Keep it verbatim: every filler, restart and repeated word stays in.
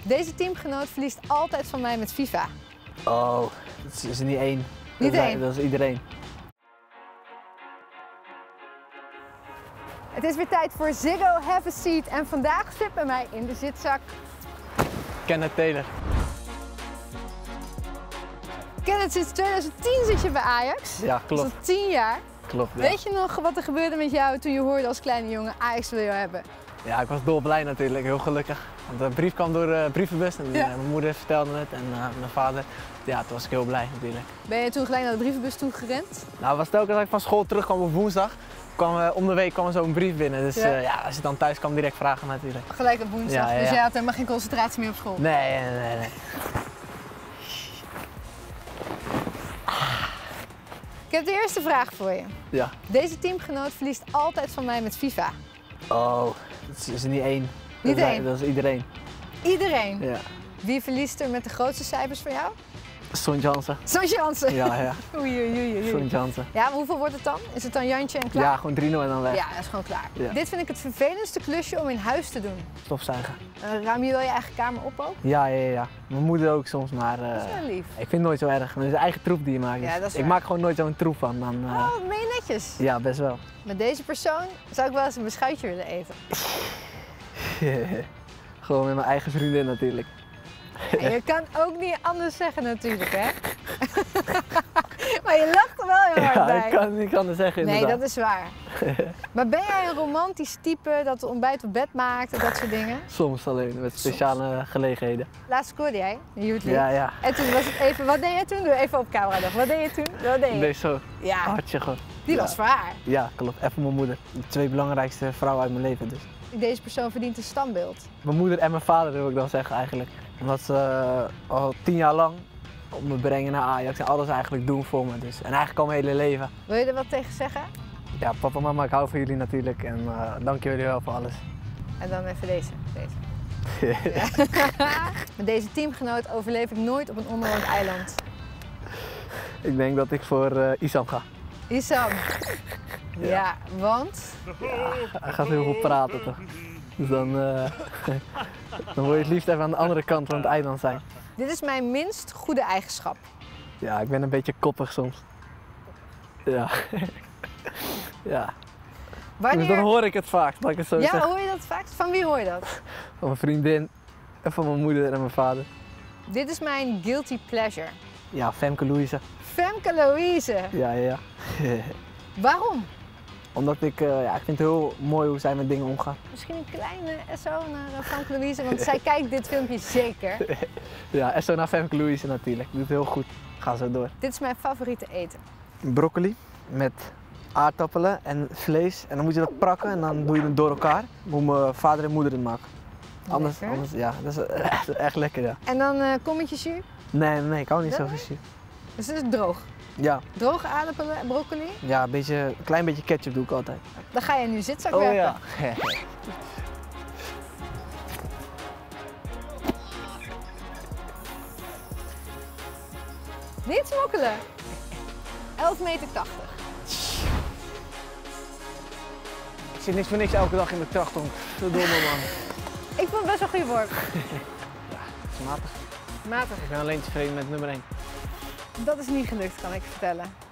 Deze teamgenoot verliest altijd van mij met FIFA. Oh, dat is niet één. Niet dat is, één? Dat is iedereen. Het is weer tijd voor Ziggo Have a Seat en vandaag zit bij mij in de zitzak Kenneth Taylor. Kenneth, sinds twintig tien zit je bij Ajax. Ja, klopt. Dat is al tien jaar. Klopt, ja. Weet je nog wat er gebeurde met jou toen je hoorde als kleine jongen Ajax wil je hebben? Ja, ik was dolblij natuurlijk, heel gelukkig. Want de brief kwam door de brievenbus en Ja. uh, mijn moeder vertelde het en uh, mijn vader. Ja, toen was ik heel blij natuurlijk. Ben je toen gelijk naar de brievenbus toe gerend? Nou, het was telkens als ik van school terugkwam op woensdag, kwam, uh, om de week kwam er zo'n brief binnen. Dus Ja. Uh, ja, als je dan thuis kwam, direct vragen natuurlijk. Gelijk op woensdag, Ja, ja, ja. dus jij had helemaal geen concentratie meer op school? Nee, nee, nee. nee. Ik heb de eerste vraag voor je. Ja. Deze teamgenoot verliest altijd van mij met FIFA. Oh, dat is niet één. Niet dat is, één? Dat is iedereen. Iedereen? Ja. Wie verliest er met de grootste cijfers voor jou? Son Jansen. Son Jansen. Ja, ja. Oei, oei, oei, oei. Son Jansen. Ja, maar hoeveel wordt het dan? Is het dan Jantje en klaar? Ja, gewoon drie nul en dan weg. Ja, dat is gewoon klaar. Ja. Dit vind ik het vervelendste klusje om in huis te doen. Stofzuigen. Uh, ruim je wel je eigen kamer op ook? Ja, ja, ja. Mijn moeder ook soms, maar uh, Dat is wel lief. ik vind het nooit zo erg. Het is eigen troep die je maakt. Dus Ja, dat is ik waar. maak gewoon nooit zo'n troep van. Dan, uh, Oh, wat ben je netjes. Ja, best wel. Met deze persoon zou ik wel eens een beschuitje willen eten. Gewoon met mijn eigen vriendin natuurlijk. En je kan ook niet anders zeggen natuurlijk, hè? Maar je lacht er wel heel hard Ja, bij. ik kan niet anders zeggen Nee, inderdaad. dat is waar. Maar ben jij een romantisch type dat het ontbijt op bed maakt en dat soort dingen? Soms alleen, met speciale gelegenheden. Laatst scoorde jij in Youth League. Ja, ja. En toen was het even, wat deed je toen? Doe even op camera nog. Wat deed je toen? Wat deed Ik je? deed zo. Ja, Hartje gewoon. die Ja. was voor haar. Ja, klopt. Even mijn moeder. De twee belangrijkste vrouwen uit mijn leven dus. Deze persoon verdient een standbeeld. Mijn moeder en mijn vader wil ik dan zeggen eigenlijk. Omdat ze uh, al tien jaar lang op me brengen naar Ajax en alles eigenlijk doen voor me. Dus. En eigenlijk al mijn hele leven. Wil je er wat tegen zeggen? Ja, papa en mama, ik hou van jullie natuurlijk en uh, dank jullie wel voor alles. En dan even deze. deze. Ja. Met deze teamgenoot overleef ik nooit op een onbewoond eiland. Ik denk dat ik voor uh, Isam ga. Isam. Ja, ja want? Ja, hij gaat heel goed praten toch. Dus dan, uh, dan wil je het liefst even aan de andere kant van het eiland zijn. Dit is mijn minst goede eigenschap. Ja, ik ben een beetje koppig soms. Ja. Ja. Wanneer... Dus dan hoor ik het vaak, dat ik het zo Ja, zeg. hoor je dat vaak? Van wie hoor je dat? Van mijn vriendin, en van mijn moeder en mijn vader. Dit is mijn guilty pleasure. Ja, Femke Louise. Femke Louise. Ja, ja, ja. Waarom? Omdat ik, uh, ja, ik vind het heel mooi hoe zij met dingen omgaan. Misschien een kleine S O naar uh, Femke Louise, want zij kijkt dit filmpje zeker. Ja, en zo naar Femke Louise natuurlijk. Doet het heel goed. Ga zo door. Dit is mijn favoriete eten. Broccoli met aardappelen en vlees. En dan moet je dat prakken en dan doe je het door elkaar. Hoe mijn vader en moeder het maken. Anders, Lekker. anders ja, dat is echt, echt lekker, ja. En dan uh, kommetjes jus. Nee, nee, ik hou niet Ja? zo van jus. Dus het is droog. Ja, Droge aardappelen en broccoli. ja, een, beetje, een klein beetje ketchup doe ik altijd. Dan ga je nu zitzak Oh werpen. ja. Niet smokkelen. elf meter tachtig. Ik zit niks voor niks elke dag in de trachton. Verdomme man. Ik vond het best wel goede worp. Dat is matig. Matig. Ik ben alleen tevreden met nummer één. Dat is niet gelukt, kan ik je vertellen.